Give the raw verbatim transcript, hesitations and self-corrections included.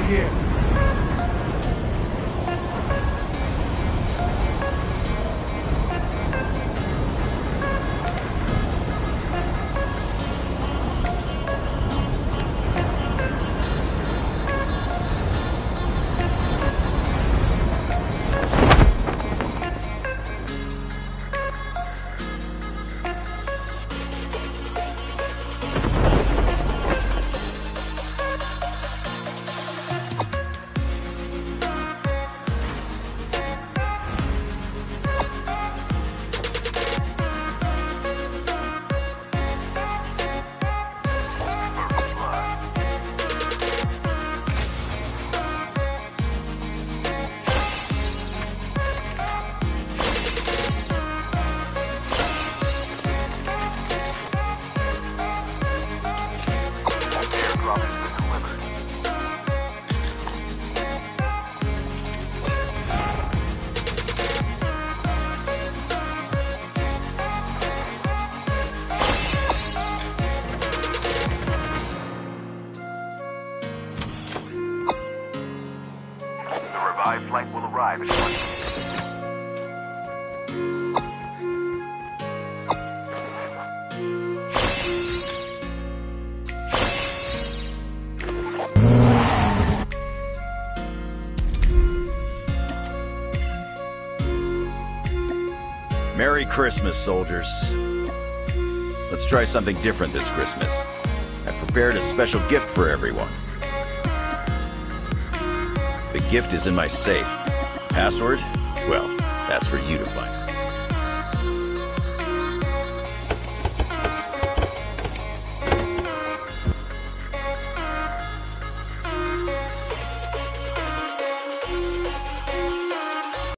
here. Revived flight will arrive in one. Merry Christmas, soldiers. Let's try something different this Christmas. I've prepared a special gift for everyone. The gift is in my safe. Password? Well, that's for you to find.